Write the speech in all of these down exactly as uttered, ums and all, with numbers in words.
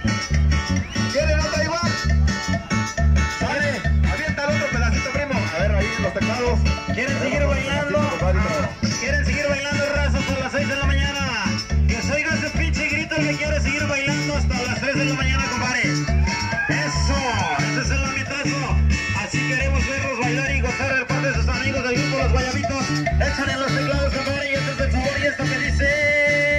¿Quieren otra igual? Sale, avienta el otro pedacito, primo. A ver, ahí en los teclados. ¿Quieren seguir bailando? ¿Quieren seguir bailando, raza, hasta las seis de la mañana? Que se oiga ese pinche grito el que quiere seguir bailando hasta las tres de la mañana, compadre. Eso, ese es el ambientazo. Así queremos verlos bailar y gozar de parte de sus amigos del grupo Los Guayabitos. Échale en los teclados, compadre, y este es el sabor y esto que dice...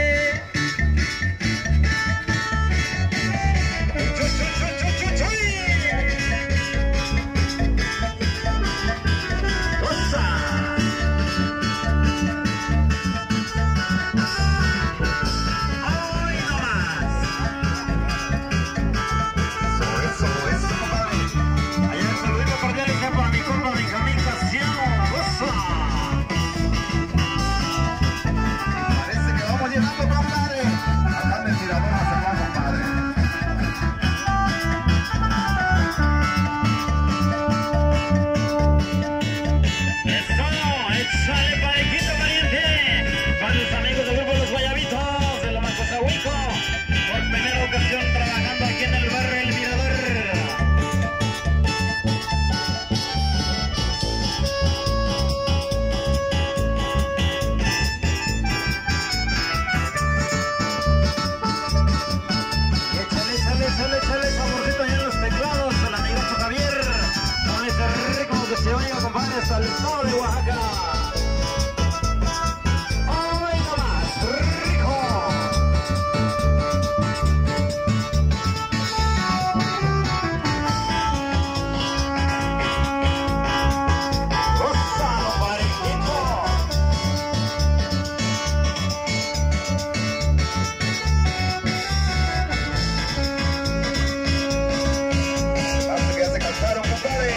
Al estado de Oaxaca. ¡Ay, no más! ¡Rico! ¡Gózalo, parejito! Parece que ya se cansaron, compadre.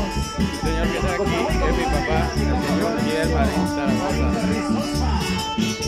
Señor que está aquí es mi papá, el señor Guillermo de Zaragoza.